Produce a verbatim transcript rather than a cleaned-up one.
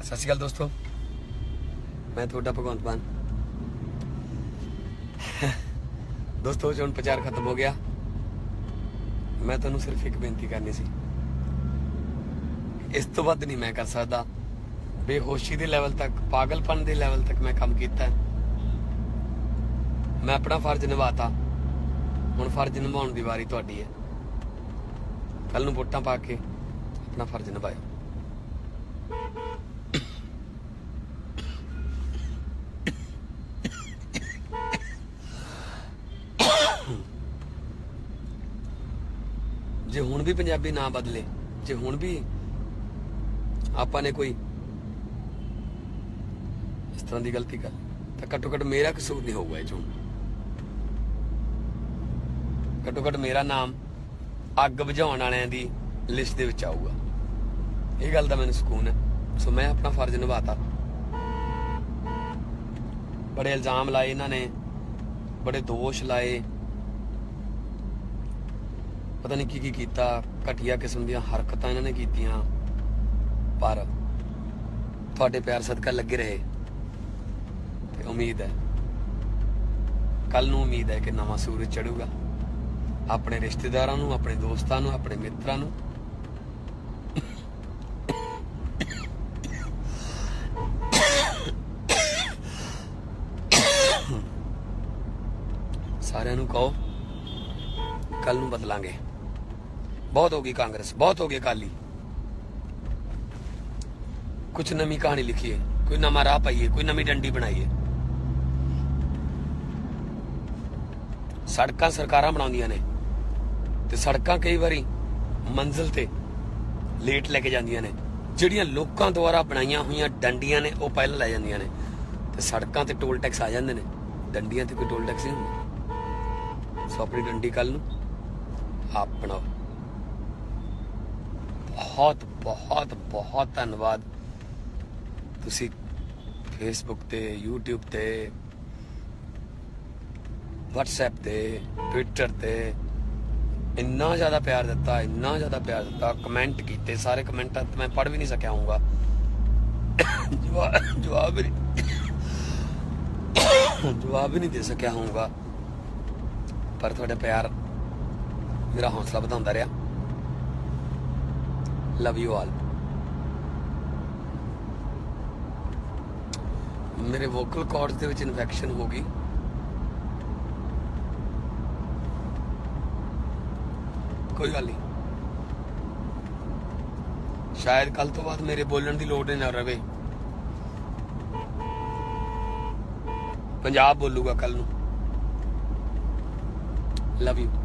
सत श्री अकाल दोस्तों, मैं थोड़ा भगवंत मान। दोस्तों जो प्रचार खत्म हो गया, मैं तुहानू सिर्फ एक बेनती करनी सी, इस तो वध नहीं मैं कर सकता। बेहोशी के लैवल तक, पागलपन के लैवल तक मैं काम किया। मैं अपना फर्ज निभाता, हुण फर्ज निभाउण दी वारी तुहाडी है। कल नूं वोटां पा के अपना फर्ज निभाओ। जे हुण भी पंजाबी ना बदले, जे हुण भी आपां ने कोई इस तरह की गलती कर, तो घट्टो घट्ट मेरा कसूर नहीं होगा। ये घट्टो घट्ट मेरा नाम अग बुझाउण वालियां दी लिस्ट दे विच आऊगा। ये गल दा मैनूं सुकून है। सो मैं अपना फर्ज निभाता। बड़े इल्जाम लाए इन्हां ने, बड़े दोष लाए, पता नहीं की की कीता, घटिया किस्म दी हरकतां इन्हां ने कीतियां, पर तुहाडे प्यार सदका लगे रहे। ते उम्मीद है कल नूं उम्मीद है कि नवां सूरज चढ़ूगा। अपने रिश्तेदारां नूं, अपने दोस्तां नूं, अपने मित्रां नूं सारिआं नूं कहो कल नूं बदलांगे। बहुत होगी कांग्रेस, बहुत हो गए अकाली। कुछ नवी कहानी लिखिए, कोई नवा राह पाइए, कोई नवी डंडी बनाइए। सड़कां सरकारां बनाउंदियां ने ते सड़कां कई बारी मंजिल ते लेट लेके जांदियां ने। जिहड़ियां लोकां द्वारा बनाईयां होईयां डंडियां ने वो पहले लै जांदियां ने, ते सड़कां ते टोल टैक्स आ जांदे ने, डंडियां ते कोई टोल टैक्स नहीं हुंदा। सो अपनी डंडी कल नूं अपनाओ। बहुत बहुत बहुत धन्नवाद। तुसी फेसबुक ते, यूट्यूब ते, व्हाट्सएप ते, ट्विटर ते इन्ना ज्यादा प्यार दिता, इन्ना ज्यादा प्यार दिता। कमेंट कीते, सारे कमेंट मैं पढ़ भी नहीं सकिया हूँगा। जवाब जवाब भी जवाब भी नहीं दे सकिया हूँगा, पर थोड़ा प्यार मेरा हौसला बढ़ाता रहा। Love you all. मेरे वोकल कॉर्ड्स दे विच इन्फेक्शन हो गई। कोई गल नहीं, शायद कल तो बाद मेरे बोलने की लोड़ ना रहे। पंजाब बोलूगा कल नूं। Love you.